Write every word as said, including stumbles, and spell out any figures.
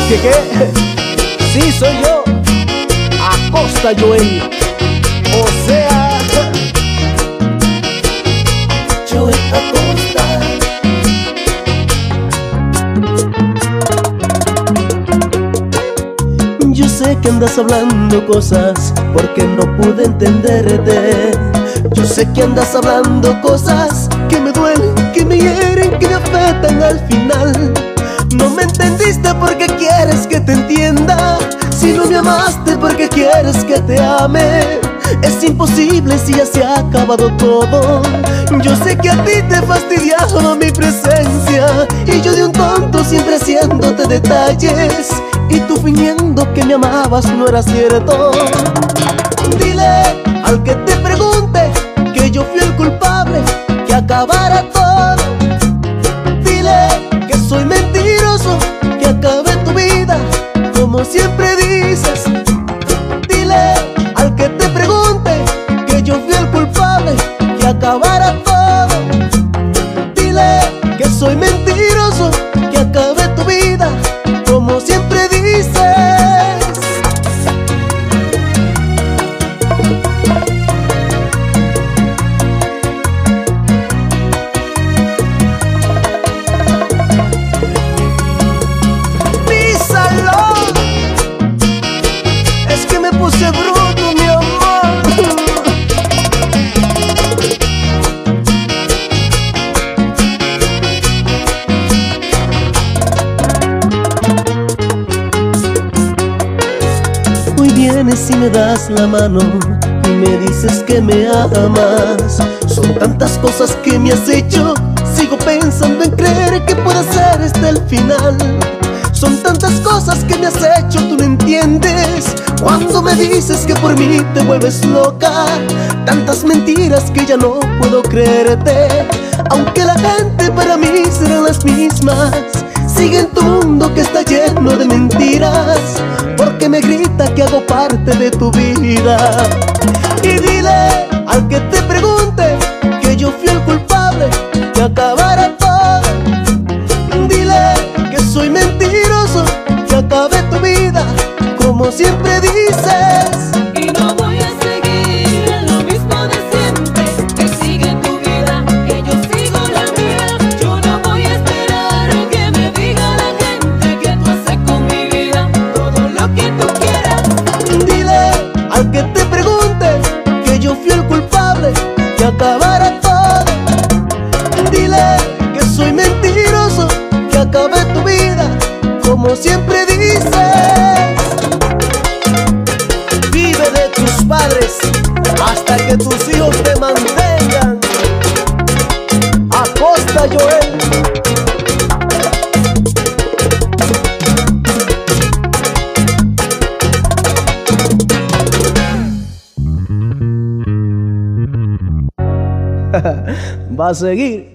¿Qué qué? Sí, soy yo, Acosta Joel. O sea, Joel Acosta. Yo sé que andas hablando cosas porque no pude entenderte. Yo sé que andas hablando cosas que me duelen, que me hieren, que me afectan al final. No me entendiste porque quieres que te entienda. Si no me amaste porque quieres que te ame. Es imposible si ya se ha acabado todo. Yo sé que a ti te fastidiaba mi presencia, y yo de un tonto siempre haciéndote detalles, y tú fingiendo que me amabas no era cierto. Dile al que te pregunte que yo fui el culpable, que acabara todo. Dile que soy mentiroso, que acabé tu vida como siempre dices. Dile al que te pregunte que yo fui el culpable, que acabara todo. Dile que soy mentiroso, que acabé tu vida como siempre dices. Díselo, es que me puse bruto, mi amor. Hoy vienes y me das la mano y me dices que me amas. Son tantas cosas que me has hecho, sigo pensando en creer que puede ser este el final. Son tantas cosas que me has hecho, tú no entiendes. Cuando me dices que por mí te vuelves loca, tantas mentiras que ya no puedo creerte. Aunque la gente para mí serán las mismas, sigue en tu mundo que está lleno de mentiras, porque me grita que hago parte de tu vida. Y dile al que te pregunte que yo fui el culpable, que acabara todo. Dile que soy mentiroso, que acabé tu vida como siempre dices. Y no voy a seguir en lo mismo de siempre, que sigue tu vida, que yo sigo la mía. Yo no voy a esperar a que me diga la gente que tú haces con mi vida todo lo que tú quieras. Dile al que te pregunte que yo fui el culpable, que acabara todo. Dile que soy mentiroso, que acabé tu vida como siempre dices. Vive de tus padres hasta que tus hijos te mantengan. Acosta Joel. Va a seguir.